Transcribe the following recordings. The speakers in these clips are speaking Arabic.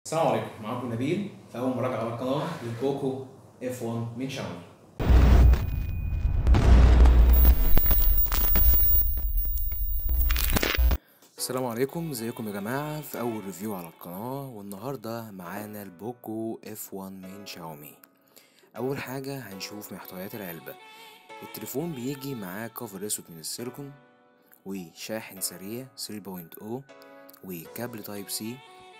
السلام عليكم، معاكم نبيل في أول مراجعة على القناة للبوكو F1 من شاومي. السلام عليكم، ازيكم يا جماعة؟ في أول ريفيو على القناة، والنهاردة معانا البوكو F1 من شاومي. أول حاجة هنشوف محتويات العلبة. التليفون بيجي معاه كفر أسود من السيليكون، وشاحن سريع 3.0، وكابل تايب سي.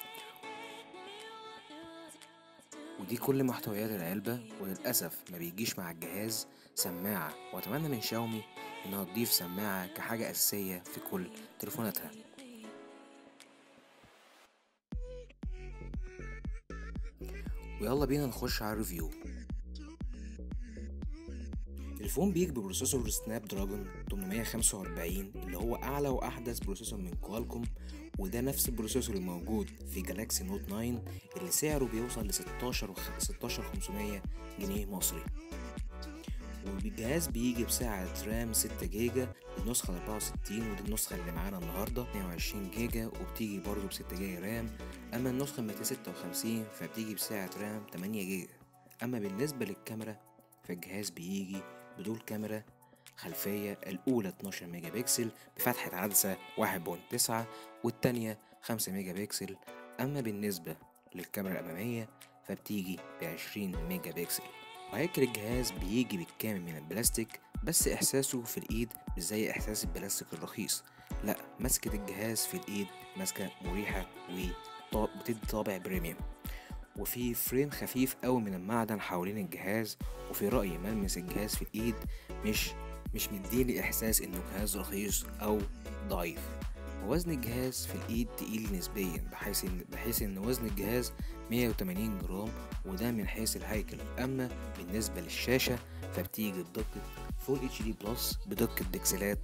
ودي كل محتويات العلبة، وللأسف ما بيجيش مع الجهاز سماعة، وأتمنى من شاومي إنها تضيف سماعة كحاجة أساسية في كل تليفوناتها. ويلا بينا نخش على الريفيو. الفون بيجي ببروسيسور سناب دراجون 845 اللي هو أعلى وأحدث بروسيسور من كوالكوم، وده نفس البروسيسور الموجود في جالاكسي نوت 9 اللي سعره بيوصل ل 16500 جنيه مصري. والجهاز بيجي بسعة رام 6 جيجا، النسخة 64، ودي النسخة اللي معانا النهاردة 22 جيجا، وبتيجي برضو ب6 جيجا رام. أما النسخة 256 فبتيجي بسعة رام 8 جيجا. أما بالنسبة للكاميرا فالجهاز بيجي بدول كاميرا خلفية، الأولى 12 ميجا بكسل بفتحة عدسة 1.9، والتانية 5 ميجا بكسل. أما بالنسبة للكاميرا الأمامية فبتيجي ب20 ميجا بكسل. وهيكل الجهاز بيجي بالكامل من البلاستيك، بس إحساسه في الإيد مش زي إحساس البلاستيك الرخيص، لأ، مسكة الجهاز في الإيد مسكة مريحة وبتدي طابع بريميوم. وفي فريم خفيف أوي من المعدن حوالين الجهاز، وفي رأيي ملمس الجهاز في الإيد مش مديني إحساس إنه جهاز رخيص أو ضعيف. ووزن الجهاز في الإيد تقيل نسبيا، بحيث إن وزن الجهاز 180 جرام، وده من حيث الهيكل. أما بالنسبة للشاشة فبتيجي بدقة فول اتش دي بلس بدقة بكسلات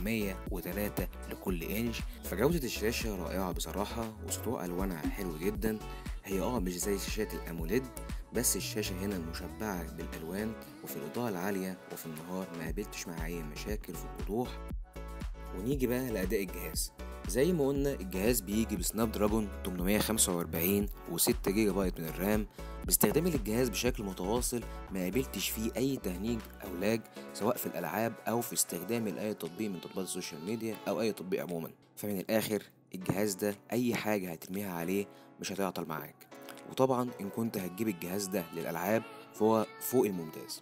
403 لكل انش. فجودة الشاشة رائعة بصراحة، وسطوع ألوانها حلو جدا. هي مش زي شاشات الأموليد، بس الشاشة هنا مشبعة بالألوان، وفي الإضاءة العالية وفي النهار ما قابلتش مع أي مشاكل في الوضوح. ونيجي بقى لأداء الجهاز. زي ما قلنا الجهاز بيجي بسناب دراجون 845 و6 جيجا بايت من الرام. باستخدامي للجهاز بشكل متواصل ما قابلتش فيه أي تهنيج أو لاج، سواء في الألعاب أو في استخدامي لأي تطبيق من تطبيقات السوشيال ميديا أو أي تطبيق عموما. فمن الآخر الجهاز ده أي حاجة هترميها عليه مش هتعطل معاك. وطبعا إن كنت هتجيب الجهاز ده للألعاب فهو فوق الممتاز.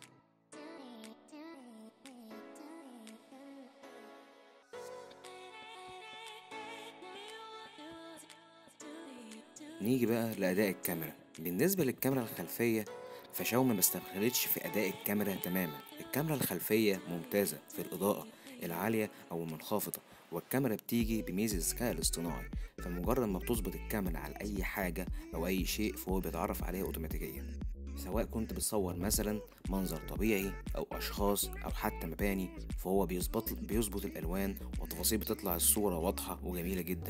نيجي بقى لأداء الكاميرا. بالنسبة للكاميرا الخلفية فشاومي ما استبخلتش في أداء الكاميرا تماما. الكاميرا الخلفية ممتازة في الإضاءة العالية أو المنخفضة، والكاميرا بتيجي بميزة الذكاء الاصطناعي، فمجرد ما بتظبط الكاميرا على أي حاجة أو أي شيء فهو بيتعرف عليها أوتوماتيكيا، سواء كنت بتصور مثلا منظر طبيعي أو أشخاص أو حتى مباني، فهو بيظبط الألوان والتفاصيل، بتطلع الصورة واضحة وجميلة جدا.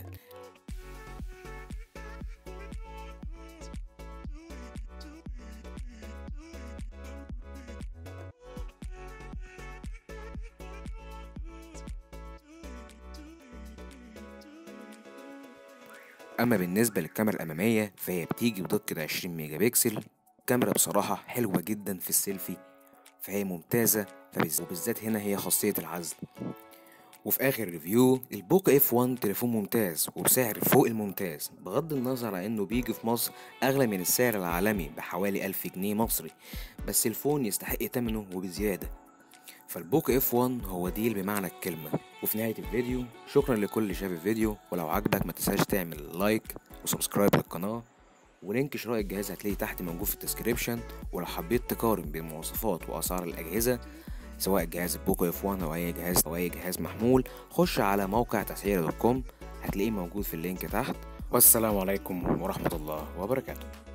أما بالنسبة للكاميرا الأمامية فهي بتيجي بدقة 20 ميجا بكسل. كاميرا بصراحة حلوة جدا في السيلفي، فهي ممتازة، وبالذات هنا هي خاصية العزل. وفي آخر ريفيو، البوكو F1 تليفون ممتاز وبسعر فوق الممتاز، بغض النظر عن إنه بيجي في مصر أغلى من السعر العالمي بحوالي 1000 جنيه مصري، بس الفون يستحق تمنه وبزيادة. فالبوكو F1 هو ديل بمعنى الكلمة. وفي نهاية الفيديو شكرا لكل اللي شاف الفيديو، ولو عجبك ما تنساش تعمل لايك وسبسكرايب للقناة، ولينك شراء الجهاز هتلاقيه تحت موجود في الديسكريبشن. ولو حبيت تقارن بين مواصفات وأسعار الأجهزة سواء جهاز البوكو F1 أو أي جهاز محمول، خش على موقع تسعيرة.com هتلاقيه موجود في اللينك تحت. والسلام عليكم ورحمة الله وبركاته.